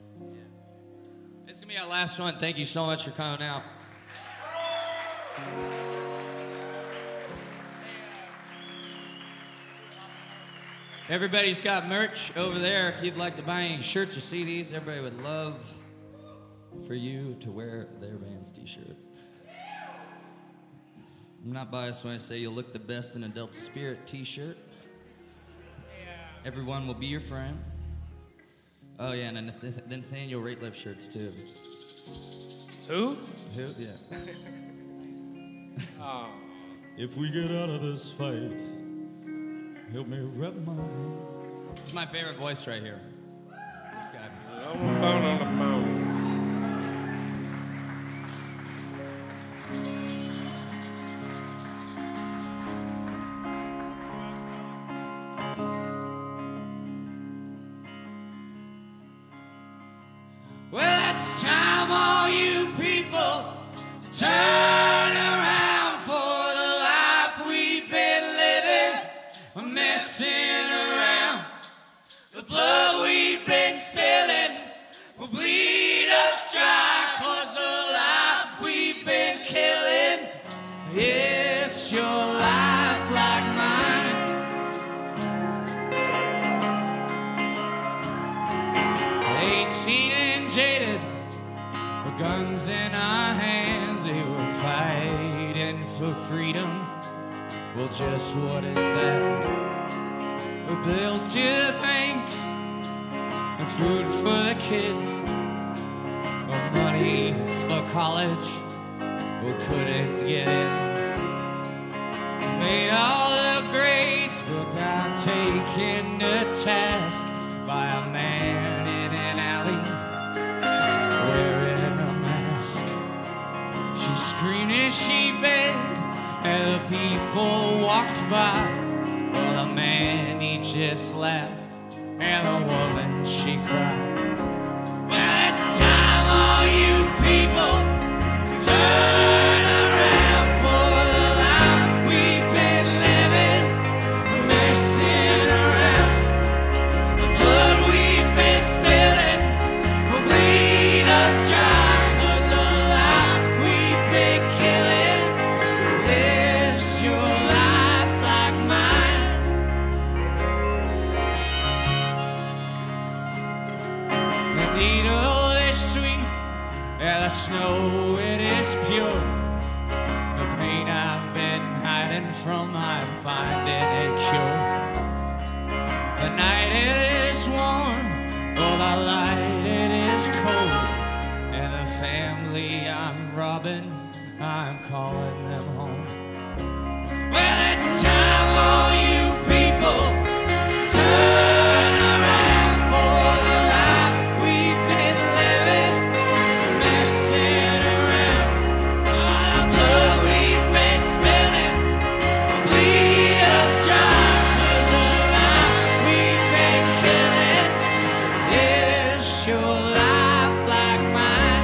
This is going to be our last one. Thank you so much for coming out. Everybody's got merch over there. If you'd like to buy any shirts or CDs, everybody would love for you to wear their band's t-shirt. I'm not biased when I say you'll look the best in a Delta Spirit t-shirt. Everyone will be your friend. Oh yeah, and the Nathaniel Rateliff shirts too. Who? Who? Yeah. Oh. If we get out of this fight, help me wrap my hands. It's my favorite voice right here. This guy. On the phone. Well, it's time, all you people, turn around for the life we've been living. We're messing around. The blood we've been spilling will bleed us dry, 'cause the life we've been killing, it's your life like mine. 18 and jaded, with guns in our hands, we were fighting for freedom. Well, just what is that? The bills to the banks, and food for the kids, or money for college, we couldn't get in. Made all the grades, but got taken to task by a man in an alley wearing a mask. She screamed as she begged, and the people walked by. Well, the man, he just laughed, and the woman, she cried. Well, it's time, all you people, turn around for the life we've been living, messing around. The blood we've been spilling will bleed us dry, 'cause the life we've been killing is your life like mine. The needle is sweet, and the snow, it is pure. The pain I've been hiding from, I'm finding a cure. The night, it is warm, oh, the light, it is cold. And the family I'm robbing, I'm calling them home. Well, it's time, all you people, turn around for the life we've been living, messing around. All the blood we've been spilling will bleed us dry, 'cause the life we've been killing is your life like mine.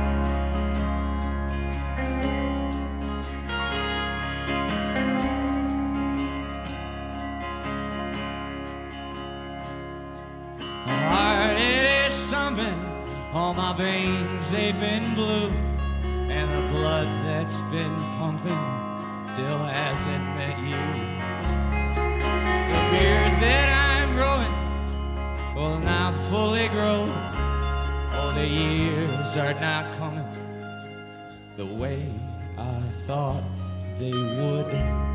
My heart, it is thumping, all my veins, they've been blue, and the blood that's been pumping still hasn't met you. The beard that I'm growing will not fully grow. Oh, the years are not coming the way I thought they would.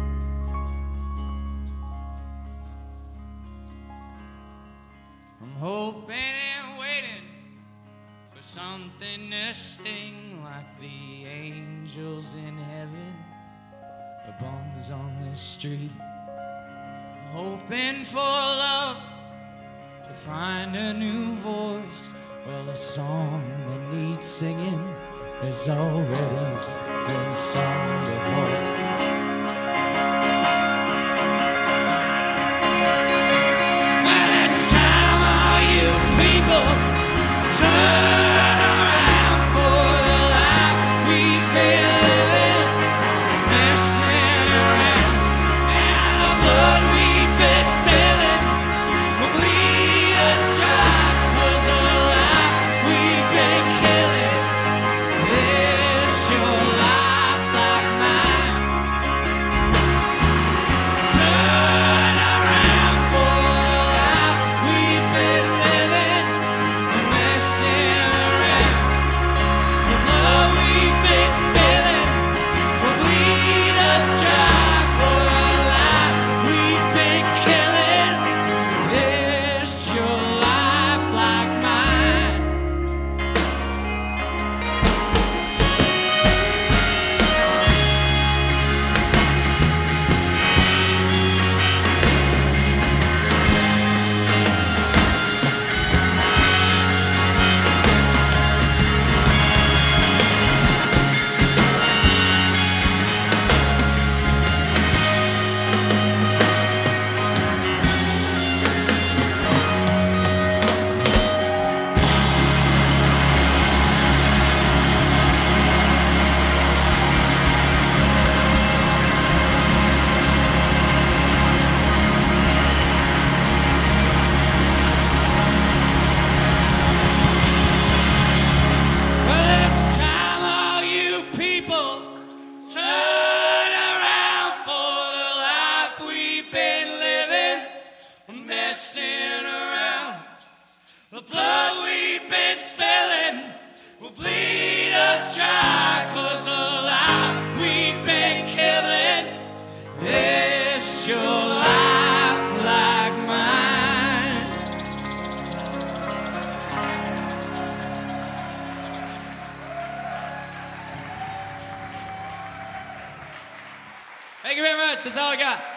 I'm hoping and waiting for something to sting like the angels in heaven, the bums on the street. I'm hoping for love to find a new voice. Well, a song that needs singing has already been sung before. Turn around for the life we've been living, messing around, and the blood we've been spilling will bleed us dry, 'cause the life been spilling will bleed us dry, 'cause the life we've been killing is your life like mine. Thank you very much. That's all I got.